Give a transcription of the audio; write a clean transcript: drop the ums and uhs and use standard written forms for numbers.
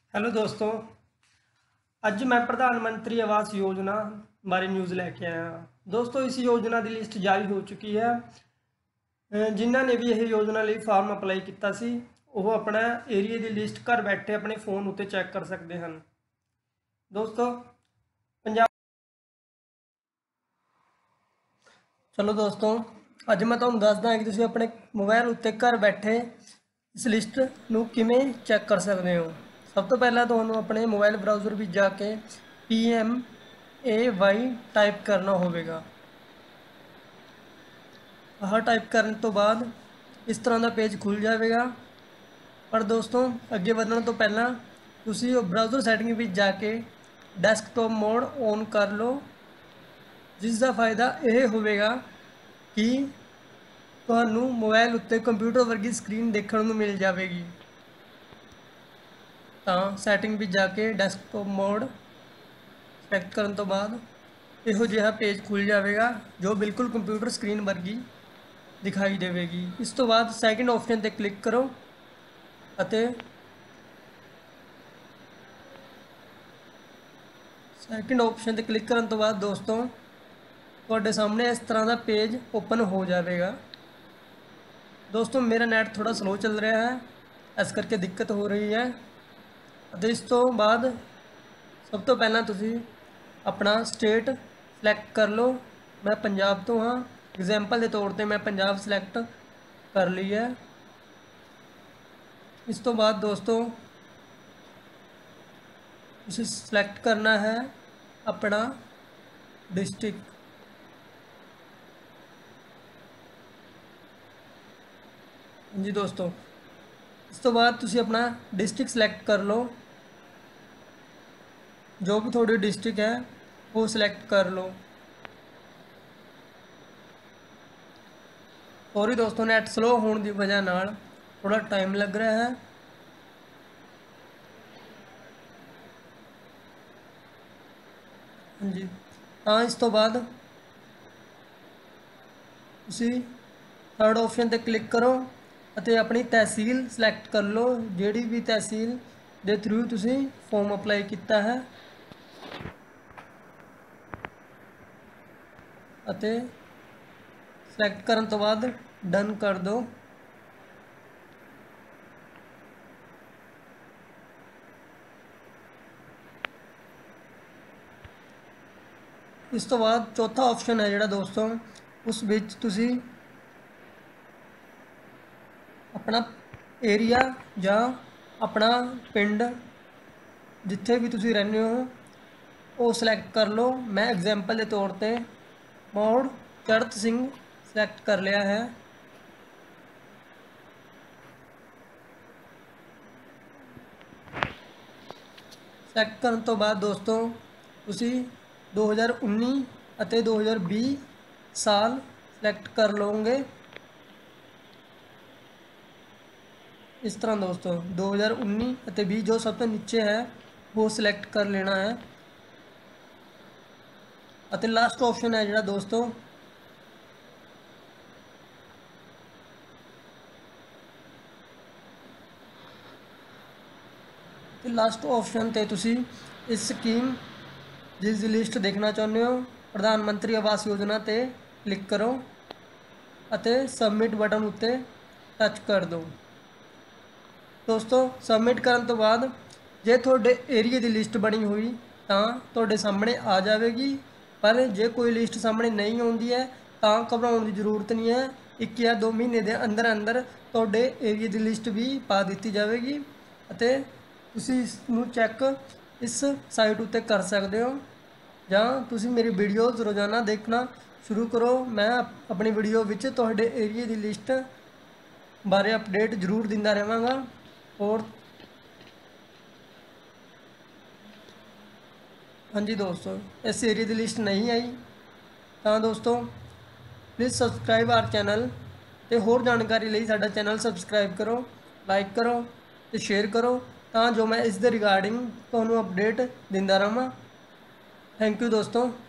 Hello दोस्तों, अज मैं प्रधानमंत्री आवास योजना बारे न्यूज़ लैके आया हाँ। दोस्तों, इस योजना की लिस्ट जारी हो चुकी है। जिन्हों ने भी यह योजना लिए फार्म अपलाई किया सी वो अपना एरिए की लिस्ट घर बैठे अपने फोन उत्ते चैक कर सकते हैं। दोस्तों पंजाब चलो दोस्तों, अज मैं तुहानूं दसदा कि तुसीं अपने मोबाइल उत्ते घर बैठे इस लिस्ट नूं किवें चैक कर सकते हो। सब तो पहला तुहानूं अपने मोबाइल ब्राउज़र विच जाके PMAY टाइप करना होवेगा। आह टाइप करने तो बाद इस तरह का पेज खुल जाएगा। पर दोस्तों अगे बढ़ने तो पहला तुसीं ब्राउज़र सैटिंग विच जाके डैस्कटॉप मोड ऑन कर लो, जिसका फायदा यह होवेगा कि ਤੁਹਾਨੂੰ मोबाइल उत्ते कंप्यूटर वर्गी स्क्रीन देखने को मिल जाएगी। तो सैटिंग भी जाके डैस्कटॉप मोड सेलेक्ट करने तो बाद इहो जिहा पेज खुल जाएगा जो बिल्कुल कंप्यूटर स्क्रीन वर्गी दिखाई देगी। इस तो बाद सैकेंड ऑप्शन पर क्लिक करो अते सैकेंड ऑप्शन पर क्लिक करने तो बाद दोस्तों तुहाडे सामने इस तरह का पेज ओपन हो जाएगा। दोस्तों मेरा नेट थोड़ा स्लो चल रहा है, इस करके दिक्कत हो रही है। इस तो बाद सब तो पहला तुसी अपना स्टेट सिलेक्ट कर लो। मैं पंजाब तो हाँ, एग्जाम्पल के तौर पर मैं पंजाब सिलेक्ट कर ली है। इस तो बाद दोस्तों तुसी सिलेक्ट करना है अपना डिस्ट्रिक्ट। जी दोस्तों, इस तो बाद तुसी अपना डिस्ट्रिक्ट सिलेक्ट कर लो, जो भी थोड़ी डिस्ट्रिक्ट है वो सिलेक्ट कर लो। सॉरी दोस्तों, नेट स्लो होने की वजह नाल थोड़ा टाइम लग रहा है। हाँ जी, हाँ इस तो बाद तुसी थर्ड ऑप्शन पर क्लिक करो ਅਤੇ अपनी तहसील सिलेक्ट कर लो, जिहड़ी भी तहसील के थ्रू तुसी फॉर्म अपलाई किया है। ਅਤੇ सिलेक्ट करने तो बाद डन कर दो। इस तो बाद चौथा ऑप्शन है जिहड़ा दोस्तों उस विच तुसी अपना एरिया या अपना पिंड जिथे भी तुसी रहने हो वो सिलेक्ट कर लो। मैं एग्जाम्पल के तौर पे मौड़ चढ़त सिंह सिलेक्ट कर लिया है। सिलेक्ट करने तो बाद दोस्तों तुसी 2019 ਅਤੇ 2020 साल सिलेक्ट कर लोगे। इस तरह दोस्तों 2019 ਅਤੇ 20 जो सब तो नीचे है वो सिलेक्ट कर लेना है। ਅਤੇ लास्ट ऑप्शन है जिहड़ा दोस्तों लास्ट ऑप्शन ते तुसी इस स्कीम जिस लिस्ट देखना चाहते हो प्रधानमंत्री आवास योजना ते क्लिक करो ਅਤੇ सबमिट बटन उत्ते टच कर दो। दोस्तों सबमिट करने तो बाद जे थोड़े एरिए की लिस्ट बनी हुई तो थोड़े सामने आ जाएगी, पर जे कोई लिस्ट सामने नहीं आती है तो घबराने की जरूरत नहीं है। 1 या 2 महीने के अंदर अंदर थोड़े एरिए की लिस्ट भी पा दी जाएगी ਅਤੇ ਤੁਸੀਂ इसनूं चैक इस साइट उत्ते कर सकते हो, ਜਾਂ ਤੁਸੀਂ मेरी वीडियोज़ रोज़ाना देखना शुरू करो। मैं अपनी वीडियो विच तुहाडे एरिए की लिस्ट बारे अपडेट जरूर दिंदा रहांगा। और हाँ जी दोस्तों, इस एरिए की लिस्ट नहीं आई तो दोस्तों प्लीज़ सबसक्राइब आवर चैनल तो होर जानकारी लिए साडा चैनल सबसक्राइब करो, लाइक करो तो शेयर करो तो जो मैं इस दे रिगार्डिंग तुहानूं अपडेट दिंदा रहां। थैंक यू दोस्तों।